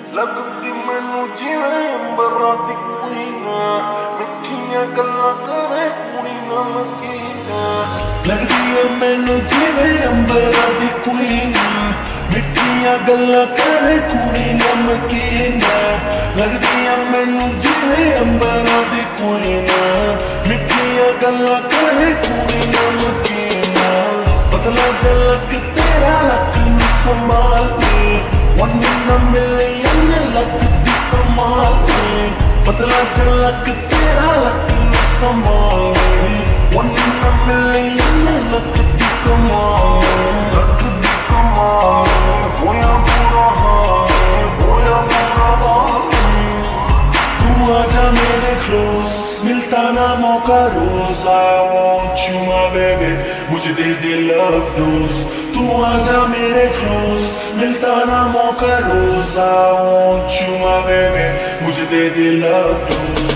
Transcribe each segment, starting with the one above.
लगती मैनू जिवें अंबरां दी कोई ना, मिठियां गल्लां करे कुड़ी नमकीना। लगदी है मैनू जिवें अंबरां दी कोई ना, मिठियां गल्लां करे कुड़ी नमकीना। लगदी है मैनू जिवें अंबरां दी कोई ना, मिठियां गल्लां करे कुड़ी नमकीना। पतला झलक तेरा लक नूं संभाल के, one in a million लगती कमाल में। पतला झलक तेरा लक नूं संभाल के, one in a million लगती कमाल में। लगती कमाल में, होया बुरा हाल, होया बुरा हाल। तू आजा मेरे close, मिलता ना मौका रोज। I want you my baby, मुझे दे दे love dose। तू आजा मेरे close, मिलता ना मौका रोज। I want you my baby, मुझे दे दे love dose।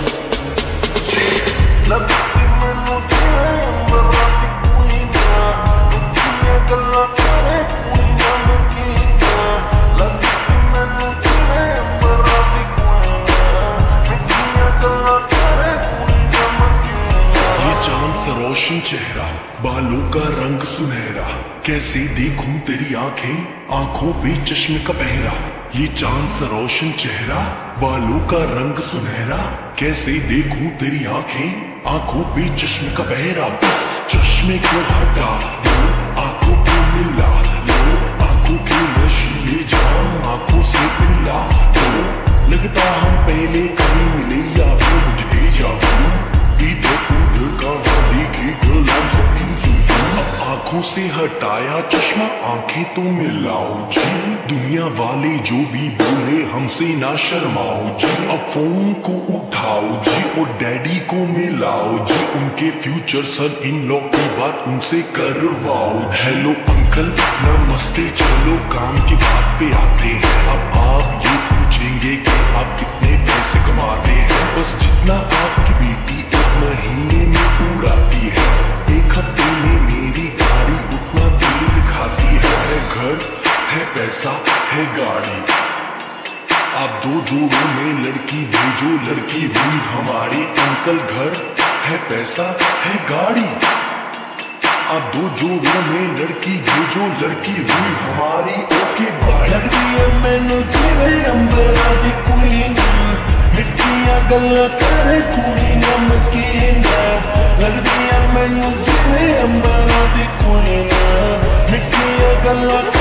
लगती मैनू जिवें अंबरां दी कोई ना, मिठियां गल्लां करे कुड़ी नमकीना। लगती मैनू जिवें अंबरां दी कोई ना, मिठियां गल्लां करे कुड़ी नमकीना। ये चांद सा रोशन चेहरा, बालों का रंग सुनहरा, कैसे देखूं तेरी आंखें, आंखों पे चश्मे का पहरा। ये चांद सा रोशन चेहरा, बालों का रंग सुनहरा, कैसे देखूं तेरी आंखें, आंखों पे चश्मे का पहरा। बस चश्मे को हटा लो, आंखों को मिला लो, आंखों के नशीले जाम आंखों से मिला लो। लगता हम पहले कहीं मिले या फिर मुझे भेजा हूँ, इधर उधर कहाँ देखे girl I'm talking to you। आंखों से हटाया चश्मा, आंखें तो मिलाओ जी, दुनिया वाले जो भी बोले हमसे ना शर्माओ जी। अब फोन को उठाओ जी और डैडी को मिलाओ जी, उनके फ्यूचर सन इन लॉ की बात उनसे करवाओ। हेलो अंकल नमस्ते, चलो काम की बात पे आते हैं। अब आप ये पूछेंगे कि आप कितने पैसे कमाते हैं, बस जितना आपकी बेटी एक महीने में उड़ाती है, एक हफ्ते में मेरी गाड़ी उतना तेल खाती है। घर है, पैसा है, गाड़ी, आप दो जोड़ों में लड़की भेजो, लड़की हुई हमारी। अंकल घर है, पैसा है, गाड़ी, आप दो जोड़ों में लड़की भेजो, लड़की हुई हमारी। Okay bye. लगदी है मैनू जिवें अंबरां दी कोई ना, मिठियां गल्लां करे कुड़ी नमकीना। लगदी है मैनू जिवें अंबरां दी कोई ना, मिठियां गल्लां